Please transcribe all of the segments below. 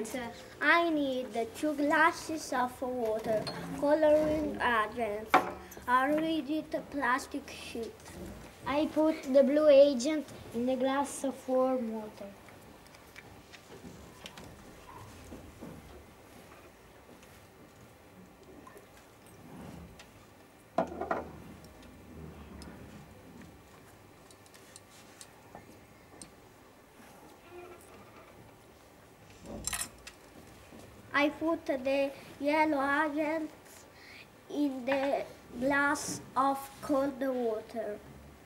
ingredients. I need 2 glasses of water, coloring agents, a rigid plastic sheet. I put the blue agent in a glass of warm water. I put the yellow agents in the glass of cold water.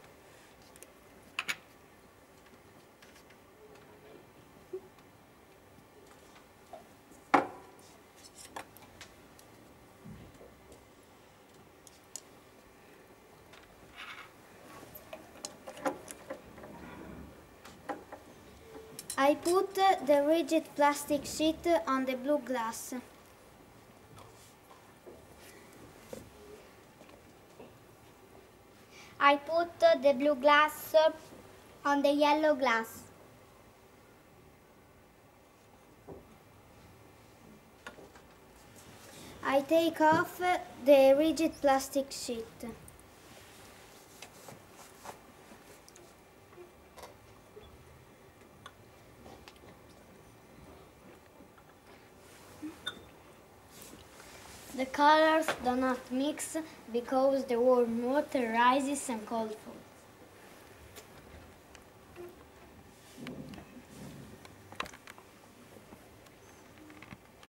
I put the rigid plastic sheet on the blue glass. I put the blue glass on the yellow glass. I take off the rigid plastic sheet. The colors do not mix because the warm water rises and cold falls.